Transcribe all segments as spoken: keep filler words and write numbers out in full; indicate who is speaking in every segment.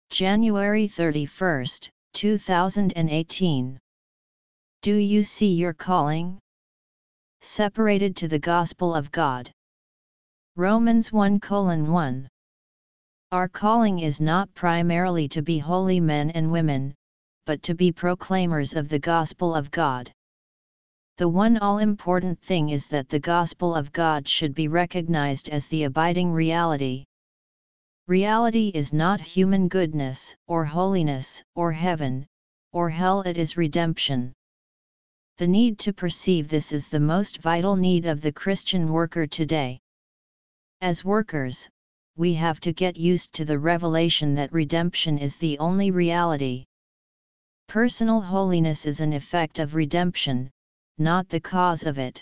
Speaker 1: January thirty-first, two thousand eighteen. Do you see your calling? Separated to the gospel of God. Romans one colon one. Our calling is not primarily to be holy men and women, but to be proclaimers of the gospel of God. The one all-important thing is that the gospel of God should be recognized as the abiding reality. Reality is not human goodness, or holiness, or heaven, or hell, it is redemption. The need to perceive this is the most vital need of the Christian worker today. As workers, we have to get used to the revelation that redemption is the only reality. Personal holiness is an effect of redemption, not the cause of it.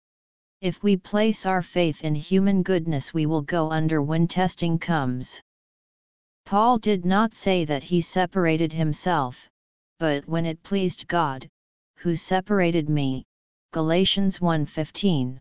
Speaker 1: If we place our faith in human goodness, we will go under when testing comes. Paul did not say that he separated himself, but when it pleased God, who separated me, Galatians one fifteen.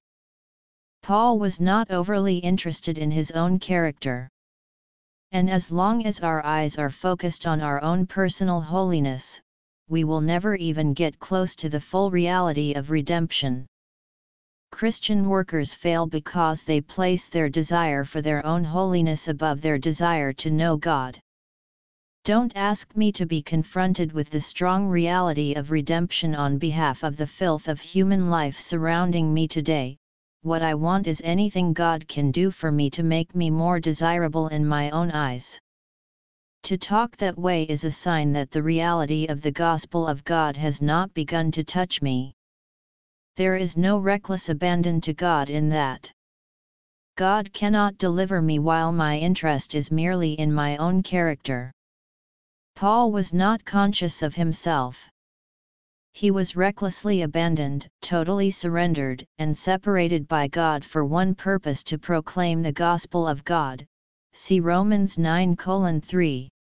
Speaker 1: Paul was not overly interested in his own character. And as long as our eyes are focused on our own personal holiness, we will never even get close to the full reality of redemption. Christian workers fail because they place their desire for their own holiness above their desire to know God. Don't ask me to be confronted with the strong reality of redemption on behalf of the filth of human life surrounding me today. What I want is anything God can do for me to make me more desirable in my own eyes. To talk that way is a sign that the reality of the gospel of God has not begun to touch me. There is no reckless abandon to God in that. God cannot deliver me while my interest is merely in my own character. Paul was not conscious of himself. He was recklessly abandoned, totally surrendered, and separated by God for one purpose: to proclaim the gospel of God. See Romans nine colon three.